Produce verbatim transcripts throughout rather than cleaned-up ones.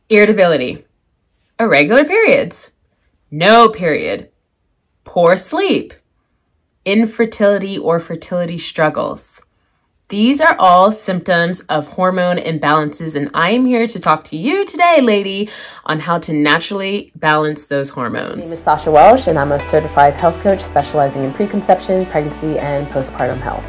irritability, irregular periods, no period, poor sleep, infertility or fertility struggles. These are all symptoms of hormone imbalances, and I am here to talk to you today, lady, on how to naturally balance those hormones. My name is Sasha Welsh, and I'm a certified health coach specializing in preconception, pregnancy, and postpartum health.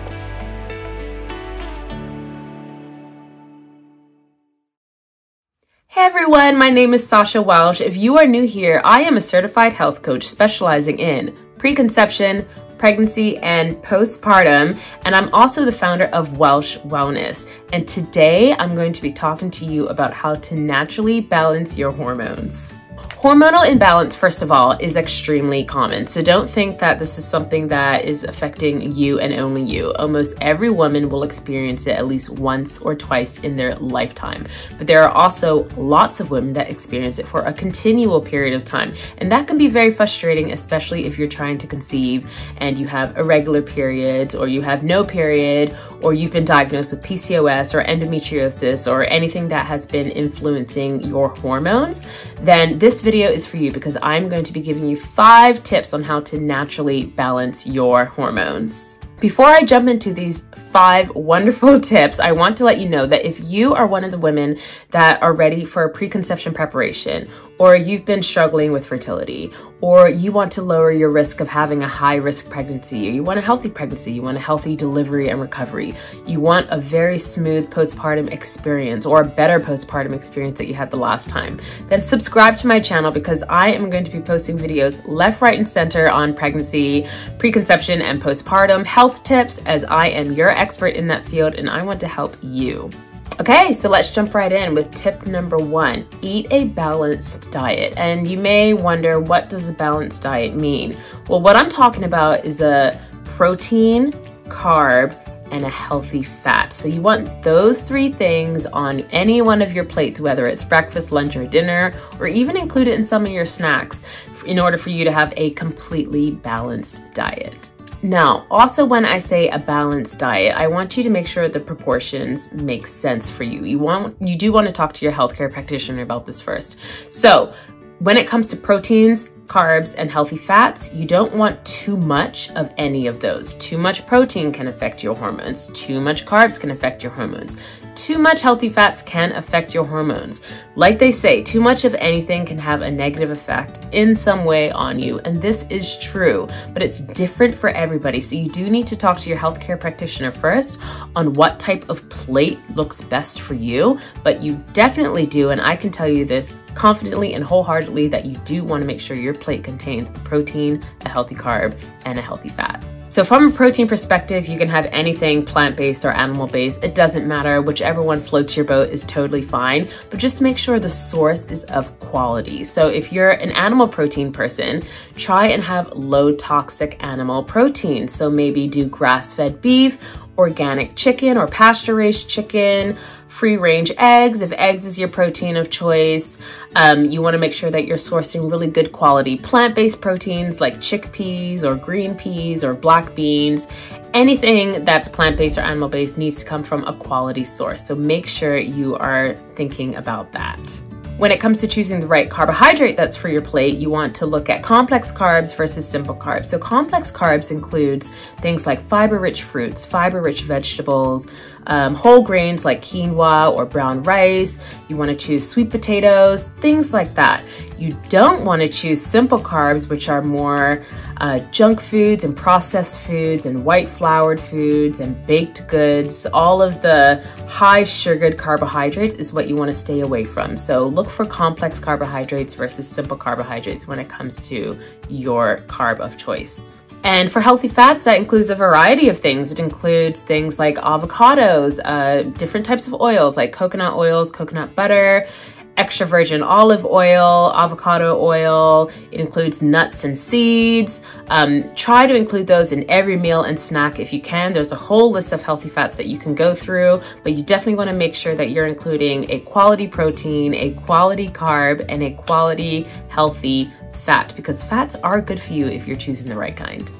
Hey everyone, my name is Sasha Welsh. If you are new here, I am a certified health coach specializing in preconception, pregnancy, and postpartum, and I'm also the founder of Welsh Wellness. And today I'm going to be talking to you about how to naturally balance your hormones. Hormonal imbalance, first of all, is extremely common. So don't think that this is something that is affecting you and only you. Almost every woman will experience it at least once or twice in their lifetime. But there are also lots of women that experience it for a continual period of time. And that can be very frustrating, especially if you're trying to conceive and you have irregular periods, or you have no period, or you've been diagnosed with P C O S or endometriosis or anything that has been influencing your hormones. Then this video is for you, because I'm going to be giving you five tips on how to naturally balance your hormones. Before I jump into these five wonderful tips, I want to let you know that if you are one of the women that are ready for preconception preparation, or you've been struggling with fertility, or you want to lower your risk of having a high risk pregnancy, or you want a healthy pregnancy, you want a healthy delivery and recovery, you want a very smooth postpartum experience or a better postpartum experience that you had the last time, then subscribe to my channel, because I am going to be posting videos left, right, and center on pregnancy, preconception, and postpartum health tips, as I am your expert in that field and I want to help you. Okay, so let's jump right in with tip number one. Eat a balanced diet. And you may wonder, what does a balanced diet mean? Well, what I'm talking about is a protein, carb, and a healthy fat. So you want those three things on any one of your plates, whether it's breakfast, lunch, or dinner, or even include it in some of your snacks, in order for you to have a completely balanced diet. Now, also when I say a balanced diet, I want you to make sure the proportions make sense for you. You want, you do want to talk to your healthcare practitioner about this first. So when it comes to proteins, carbs, and healthy fats, you don't want too much of any of those. Too much protein can affect your hormones. Too much carbs can affect your hormones. Too much healthy fats can affect your hormones. Like they say, too much of anything can have a negative effect in some way on you. And this is true, but it's different for everybody. So you do need to talk to your healthcare practitioner first on what type of plate looks best for you. But you definitely do, and I can tell you this confidently and wholeheartedly, that you do want to make sure your plate contains a protein, a healthy carb, and a healthy fat. So from a protein perspective, you can have anything plant-based or animal-based. It doesn't matter. Whichever one floats your boat is totally fine, but just make sure the source is of quality. So if you're an animal protein person, try and have low toxic animal protein. So maybe do grass-fed beef, organic chicken or pasture-raised chicken, free-range eggs, if eggs is your protein of choice. Um, you want to make sure that you're sourcing really good quality plant-based proteins like chickpeas or green peas or black beans. Anything that's plant-based or animal-based needs to come from a quality source. So make sure you are thinking about that. When it comes to choosing the right carbohydrate that's for your plate, you want to look at complex carbs versus simple carbs. So complex carbs includes things like fiber-rich fruits, fiber-rich vegetables, um, whole grains like quinoa or brown rice. You want to choose sweet potatoes, things like that. You don't want to choose simple carbs, which are more uh, junk foods and processed foods and white floured foods and baked goods. All of the high sugared carbohydrates is what you want to stay away from. So look for complex carbohydrates versus simple carbohydrates when it comes to your carb of choice. And for healthy fats, that includes a variety of things. It includes things like avocados, uh, different types of oils like coconut oils, coconut butter, extra virgin olive oil, avocado oil. It includes nuts and seeds. Um, try to include those in every meal and snack if you can. There's a whole list of healthy fats that you can go through, but you definitely want to make sure that you're including a quality protein, a quality carb, and a quality healthy fat, because fats are good for you if you're choosing the right kind.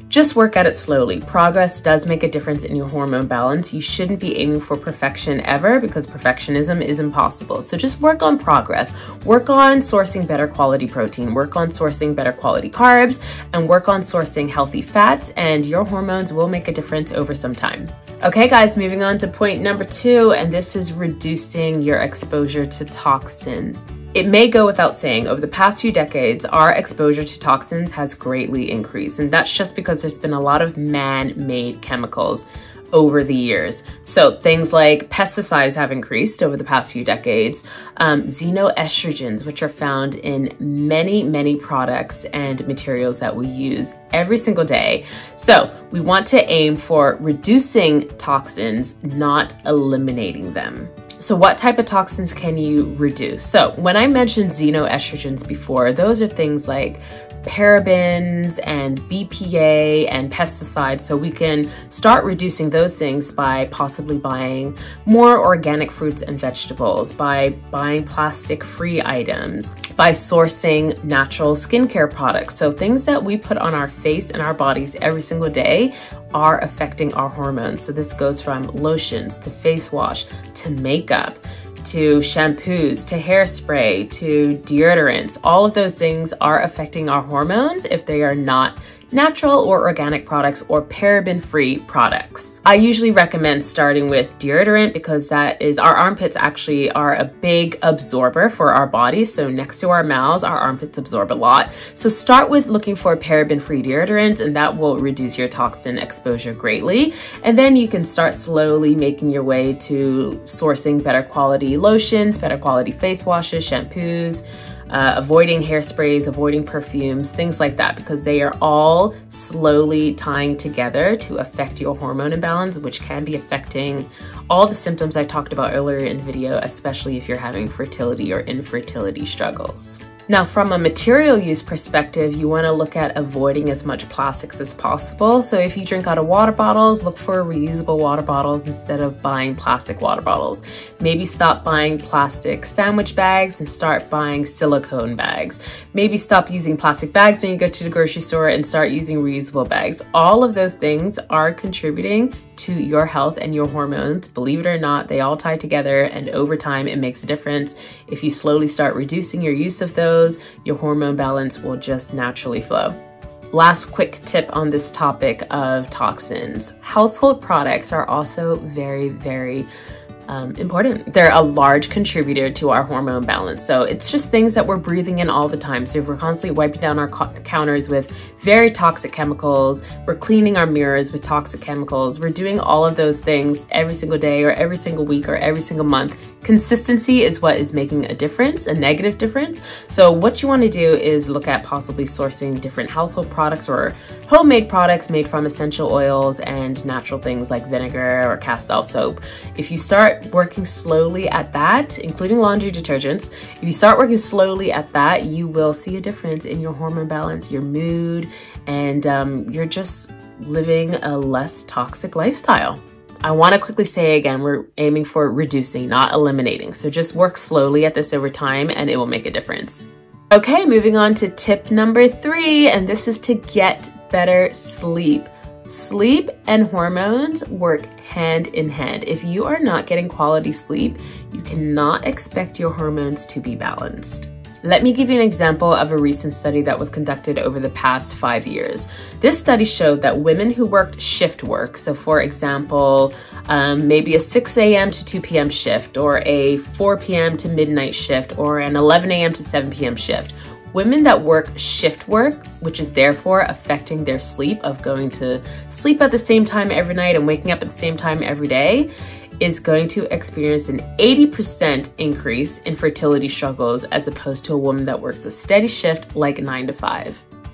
Just work at it slowly. Progress does make a difference in your hormone balance. You shouldn't be aiming for perfection ever, because perfectionism is impossible. So just work on progress. Work on sourcing better quality protein, work on sourcing better quality carbs, and work on sourcing healthy fats, and your hormones will make a difference over some time. Okay guys, moving on to point number two, and this is reducing your exposure to toxins. It may go without saying, over the past few decades, our exposure to toxins has greatly increased, and that's just because there's been a lot of man-made chemicals over the years. So things like pesticides have increased over the past few decades, um, xenoestrogens, which are found in many, many products and materials that we use every single day. So we want to aim for reducing toxins, not eliminating them. So what type of toxins can you reduce? So when I mentioned xenoestrogens before, those are things like parabens and B P A and pesticides. So we can start reducing those things by possibly buying more organic fruits and vegetables, by buying plastic-free items, by sourcing natural skincare products. So things that we put on our face and our bodies every single day are affecting our hormones. So this goes from lotions to face wash to makeup, to shampoos, to hairspray, to deodorants. All of those things are affecting our hormones if they are not natural or organic products or paraben-free products. I usually recommend starting with deodorant because that is, our armpits actually are a big absorber for our bodies. So next to our mouths, our armpits absorb a lot. So start with looking for paraben-free deodorant, and that will reduce your toxin exposure greatly. And then you can start slowly making your way to sourcing better quality lotions, better quality face washes, shampoos, Uh, avoiding hairsprays, avoiding perfumes, things like that, because they are all slowly tying together to affect your hormone imbalance, which can be affecting all the symptoms I talked about earlier in the video, especially if you're having fertility or infertility struggles. Now, from a material use perspective, you want to look at avoiding as much plastics as possible. So if you drink out of water bottles, look for reusable water bottles instead of buying plastic water bottles. Maybe stop buying plastic sandwich bags and start buying silicone bags. Maybe stop using plastic bags when you go to the grocery store and start using reusable bags. All of those things are contributing to your health and your hormones. Believe it or not, they all tie together, and over time it makes a difference. If you slowly start reducing your use of those, your hormone balance will just naturally flow. Last quick tip on this topic of toxins. Household products are also very, very Um, important. They're a large contributor to our hormone balance. So it's just things that we're breathing in all the time. So if we're constantly wiping down our counters with very toxic chemicals, we're cleaning our mirrors with toxic chemicals, we're doing all of those things every single day or every single week or every single month. Consistency is what is making a difference, a negative difference. So what you want to do is look at possibly sourcing different household products or homemade products made from essential oils and natural things like vinegar or castile soap. If you start working slowly at that, including laundry detergents, if you start working slowly at that, you will see a difference in your hormone balance, your mood, and um, you're just living a less toxic lifestyle. I want to quickly say again, we're aiming for reducing, not eliminating. So just work slowly at this over time and it will make a difference. Okay, moving on to tip number three, and this is to get better sleep. Sleep and hormones work hand in hand. If you are not getting quality sleep, you cannot expect your hormones to be balanced. Let me give you an example of a recent study that was conducted over the past five years. This study showed that women who worked shift work, so for example, um, maybe a six A M to two P M shift, or a four P M to midnight shift, or an eleven A M to seven P M shift, women that work shift work, which is therefore affecting their sleep of going to sleep at the same time every night and waking up at the same time every day, is going to experience an eighty percent increase in fertility struggles as opposed to a woman that works a steady shift like nine to five.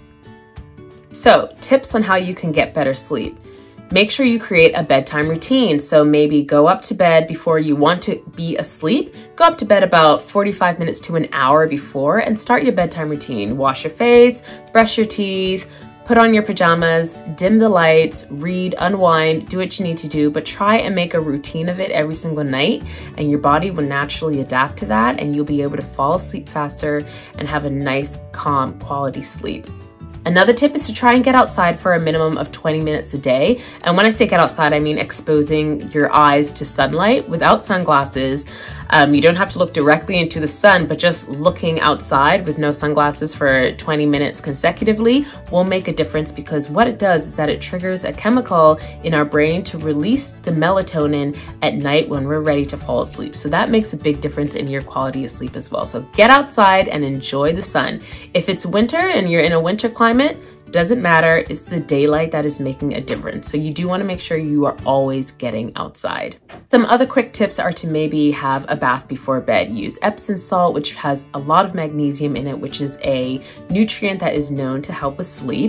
So, tips on how you can get better sleep. Make sure you create a bedtime routine. So maybe go up to bed before you want to be asleep. Go up to bed about forty-five minutes to an hour before and start your bedtime routine. Wash your face, brush your teeth, put on your pajamas, dim the lights, read, unwind, do what you need to do, but try and make a routine of it every single night, and your body will naturally adapt to that, and you'll be able to fall asleep faster and have a nice, calm, quality sleep. Another tip is to try and get outside for a minimum of twenty minutes a day. And when I say get outside, I mean exposing your eyes to sunlight without sunglasses. Um, you don't have to look directly into the sun, but just looking outside with no sunglasses for twenty minutes consecutively will make a difference, because what it does is that it triggers a chemical in our brain to release the melatonin at night when we're ready to fall asleep. So that makes a big difference in your quality of sleep as well. So get outside and enjoy the sun. If it's winter and you're in a winter climate, doesn't matter, it's the daylight that is making a difference. So you do want to make sure you are always getting outside. Some other quick tips are to maybe have a bath before bed. Use Epsom salt, which has a lot of magnesium in it, which is a nutrient that is known to help with sleep.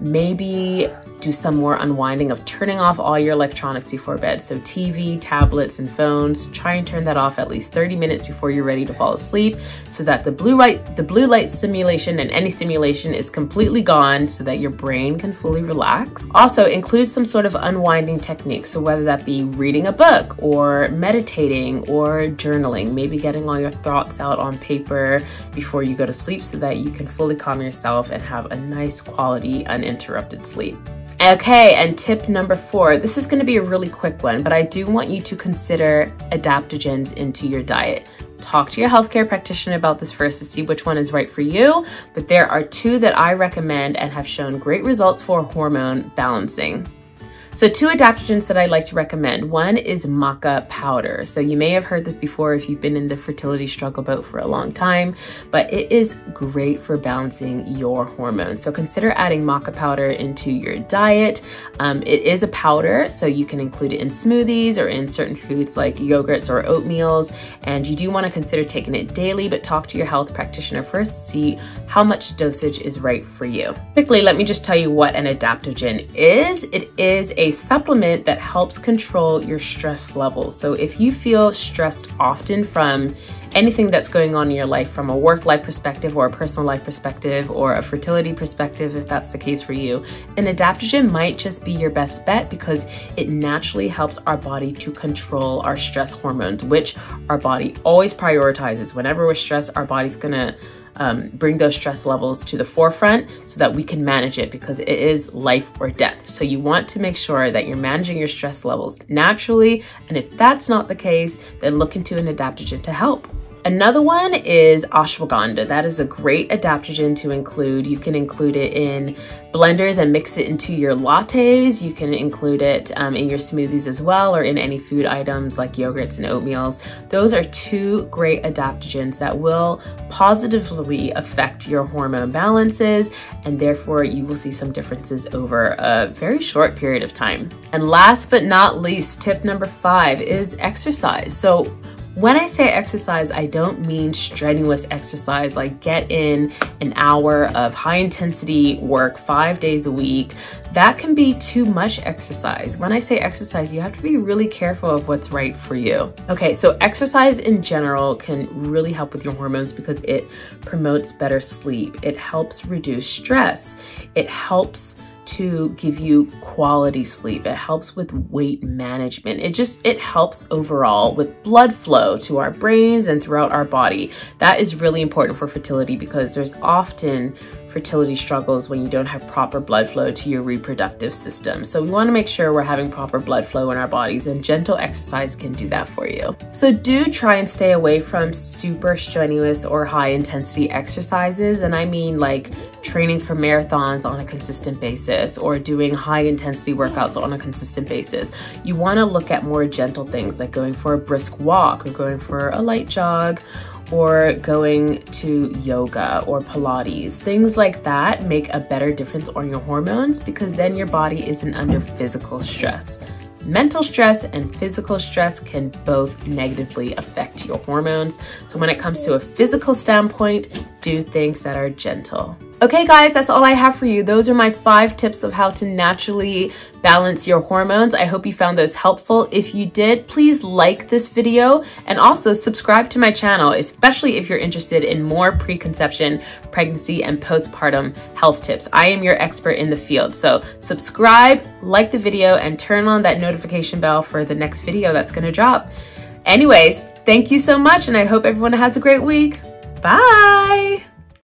Maybe do some more unwinding of turning off all your electronics before bed. So T V, tablets, and phones, try and turn that off at least thirty minutes before you're ready to fall asleep, so that the blue light, the blue light stimulation and any stimulation is completely gone, so that your brain can fully relax. Also, include some sort of unwinding technique. So whether that be reading a book or meditating or journaling, maybe getting all your thoughts out on paper before you go to sleep, so that you can fully calm yourself and have a nice quality uninterrupted sleep. Okay, and tip number four, this is going to be a really quick one, but I do want you to consider adaptogens into your diet. Talk to your healthcare practitioner about this first to see which one is right for you, but there are two that I recommend and have shown great results for hormone balancing. So two adaptogens that I like to recommend. One is maca powder. So you may have heard this before if you've been in the fertility struggle boat for a long time, but it is great for balancing your hormones. So consider adding maca powder into your diet. Um, it is a powder, so you can include it in smoothies or in certain foods like yogurts or oatmeals. And you do want to consider taking it daily, but talk to your health practitioner first to see how much dosage is right for you. Quickly, let me just tell you what an adaptogen is. It is a supplement that helps control your stress levels. So if you feel stressed often from anything that's going on in your life, from a work life perspective or a personal life perspective or a fertility perspective, if that's the case for you, an adaptogen might just be your best bet, because it naturally helps our body to control our stress hormones, which our body always prioritizes. Whenever we're stressed, our body's gonna Um, bring those stress levels to the forefront so that we can manage it, because it is life or death. So you want to make sure that you're managing your stress levels naturally. And if that's not the case, then look into an adaptogen to help. Another one is ashwagandha. That is a great adaptogen to include. You can include it in blenders and mix it into your lattes. You can include it um, in your smoothies as well, or in any food items like yogurts and oatmeals. Those are two great adaptogens that will positively affect your hormone balances, and therefore you will see some differences over a very short period of time. And last but not least, tip number five is exercise. So when I say exercise, I don't mean strenuous exercise, like get in an hour of high intensity work five days a week. That can be too much exercise. When I say exercise, you have to be really careful of what's right for you. Okay, so exercise in general can really help with your hormones because it promotes better sleep. It helps reduce stress. It helps to give you quality sleep. It helps with weight management. It just, it helps overall with blood flow to our brains and throughout our body. That is really important for fertility, because there's often fertility struggles when you don't have proper blood flow to your reproductive system. So we want to make sure we're having proper blood flow in our bodies, and gentle exercise can do that for you. So do try and stay away from super strenuous or high intensity exercises. And I mean like training for marathons on a consistent basis or doing high intensity workouts on a consistent basis. You want to look at more gentle things like going for a brisk walk or going for a light jog, or going to yoga or Pilates. Things like that make a better difference on your hormones, because then your body isn't under physical stress. Mental stress and physical stress can both negatively affect your hormones. So when it comes to a physical standpoint, do things that are gentle. Okay guys, that's all I have for you. Those are my five tips of how to naturally balance your hormones. I hope you found those helpful. If you did, please like this video and also subscribe to my channel, especially if you're interested in more preconception, pregnancy, and postpartum health tips. I am your expert in the field. So subscribe, like the video, and turn on that notification bell for the next video that's gonna drop. Anyways, thank you so much, and I hope everyone has a great week. Bye.